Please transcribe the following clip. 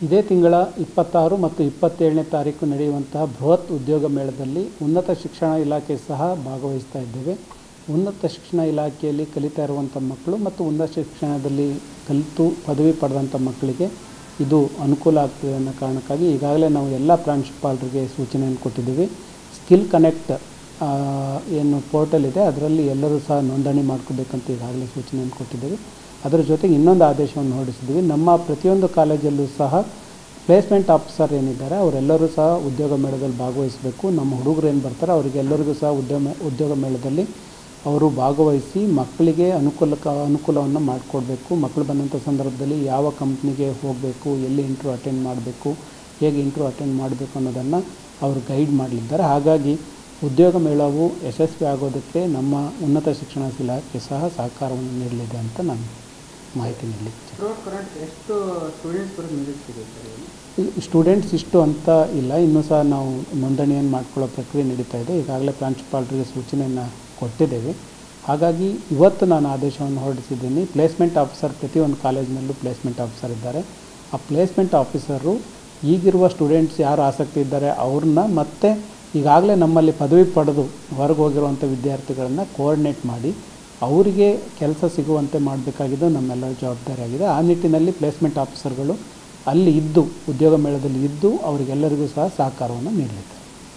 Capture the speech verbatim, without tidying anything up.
ಇದೇ ತಿಂಗಳ ಇಪ್ಪತ್ತಾರು ಮತ್ತು ಇಪ್ಪತ್ತೇಳನೇ ತಾರೀಕು ನಡೆಯುವಂತಹ ಬೃಹತ್ ಉದ್ಯೋಗ ಮೇಳದಲ್ಲಿ ಉನ್ನತ ಶಿಕ್ಷಣ ಇಲಾಖೆ ಸಹ ಭಾಗವಹಿಸ್ತಾ ಇದ್ದೇವೆ. ಉನ್ನತ ಶಿಕ್ಷಣ ಇಲಾಖೆಯಲ್ಲಿ ಕಲಿತಾ ಇರುವಂಥ ಮಕ್ಕಳು ಮತ್ತು ಉನ್ನತ ಶಿಕ್ಷಣದಲ್ಲಿ ಕಲಿತು ಪದವಿ ಪಡೆದಂಥ ಮಕ್ಕಳಿಗೆ ಇದು ಅನುಕೂಲ ಆಗ್ತದೆ ಅನ್ನೋ ಕಾರಣಕ್ಕಾಗಿ ಈಗಾಗಲೇ ನಾವು ಎಲ್ಲ ಪ್ರಾಂಶುಪಾಲರಿಗೆ ಸೂಚನೆಯನ್ನು ಕೊಟ್ಟಿದ್ದೀವಿ. ಸ್ಕಿಲ್ ಕನೆಕ್ಟ್ ಏನು ಪೋರ್ಟಲ್ ಇದೆ ಅದರಲ್ಲಿ ಎಲ್ಲರೂ ಸಹ ನೋಂದಣಿ ಮಾಡ್ಕೋಬೇಕಂತ ಈಗಾಗಲೇ ಸೂಚನೆಯನ್ನು ಕೊಟ್ಟಿದ್ದೀವಿ. ಅದರ ಜೊತೆಗೆ ಇನ್ನೊಂದು ಆದೇಶವನ್ನು ಹೊರಡಿಸಿದ್ದೀವಿ. ನಮ್ಮ ಪ್ರತಿಯೊಂದು ಕಾಲೇಜಲ್ಲೂ ಸಹ ಪ್ಲೇಸ್ಮೆಂಟ್ ಆಫೀಸರ್ ಏನಿದ್ದಾರೆ ಅವರೆಲ್ಲರೂ ಸಹ ಉದ್ಯೋಗ ಮೇಳದಲ್ಲಿ ಭಾಗವಹಿಸಬೇಕು. ನಮ್ಮ ಹುಡುಗರು ಏನು ಬರ್ತಾರೆ ಅವರಿಗೆಲ್ಲರಿಗೂ ಸಹ ಉದ್ಯೋಗ ಉದ್ಯೋಗ ಮೇಳದಲ್ಲಿ ಅವರು ಭಾಗವಹಿಸಿ ಮಕ್ಕಳಿಗೆ ಅನುಕೂಲಕ ಅನುಕೂಲವನ್ನು ಮಾಡಿಕೊಡ್ಬೇಕು. ಮಕ್ಕಳು ಬಂದಂಥ ಸಂದರ್ಭದಲ್ಲಿ ಯಾವ ಕಂಪ್ನಿಗೆ ಹೋಗಬೇಕು, ಎಲ್ಲಿ ಇಂಟ್ರ್ಯೂ ಅಟೆಂಡ್ ಮಾಡಬೇಕು, ಹೇಗೆ ಇಂಟ್ರ್ಯೂ ಅಟೆಂಡ್ ಮಾಡಬೇಕು ಅನ್ನೋದನ್ನು ಅವರು ಗೈಡ್ ಮಾಡಲಿದ್ದಾರೆ. ಹಾಗಾಗಿ ಉದ್ಯೋಗ ಮೇಳವು ಯಶಸ್ವಿ ಆಗೋದಕ್ಕೆ ನಮ್ಮ ಉನ್ನತ ಶಿಕ್ಷಣ ಇಲಾಖೆ ಸಹ ಸಹಕಾರವನ್ನು ನೀಡಲಿದೆ ಅಂತ ನಾನು ಮಾಹಿತಿ ನೀಡಲಿಕ್ಕೆ. ಎಷ್ಟು ಸ್ಟೂಡೆಂಟ್ಸ್ ಬರೋದು ನಿರೀಕ್ಷೆ? ಸ್ಟೂಡೆಂಟ್ಸ್ ಇಷ್ಟು ಅಂತ ಇಲ್ಲ, ಇನ್ನೂ ಸಹ ನಾವು ನೋಂದಣಿಯನ್ನು ಮಾಡ್ಕೊಳ್ಳೋ ಪ್ರಕ್ರಿಯೆ ನಡೀತಾ ಇದೆ. ಈಗಾಗಲೇ ಪ್ರಾಂಶುಪಾಲರಿಗೆ ಸೂಚನೆಯನ್ನು ಕೊಟ್ಟಿದ್ದೇವೆ. ಹಾಗಾಗಿ ಇವತ್ತು ನಾನು ಆದೇಶವನ್ನು ಹೊರಡಿಸಿದ್ದೀನಿ. ಪ್ಲೇಸ್ಮೆಂಟ್ ಆಫೀಸರ್ ಪ್ರತಿಯೊಂದು ಕಾಲೇಜಿನಲ್ಲೂ ಪ್ಲೇಸ್ಮೆಂಟ್ ಆಫೀಸರ್ ಇದ್ದಾರೆ. ಆ ಪ್ಲೇಸ್ಮೆಂಟ್ ಆಫೀಸರು ಈಗಿರುವ ಸ್ಟೂಡೆಂಟ್ಸ್ ಯಾರು ಆಸಕ್ತಿ ಇದ್ದಾರೆ ಅವ್ರನ್ನ ಮತ್ತೆ ಈಗಾಗಲೇ ನಮ್ಮಲ್ಲಿ ಪದವಿ ಪಡೆದು ಹೊರಗೆ ಹೋಗಿರುವಂಥ ವಿದ್ಯಾರ್ಥಿಗಳನ್ನು ಕೋಆರ್ಡಿನೇಟ್ ಮಾಡಿ ಅವರಿಗೆ ಕೆಲಸ ಸಿಗುವಂತೆ ಮಾಡಬೇಕಾಗಿದ್ದು ನಮ್ಮೆಲ್ಲರ ಜವಾಬ್ದಾರಿಯಾಗಿದೆ. ಆ ನಿಟ್ಟಿನಲ್ಲಿ ಪ್ಲೇಸ್ಮೆಂಟ್ ಆಫೀಸರ್ಗಳು ಅಲ್ಲಿ ಇದ್ದು ಉದ್ಯೋಗ ಮೇಳದಲ್ಲಿ ಇದ್ದು ಅವರಿಗೆಲ್ಲರಿಗೂ ಸಹ ಸಹಕಾರವನ್ನು ನೀಡಲಿದ್ದಾರೆ.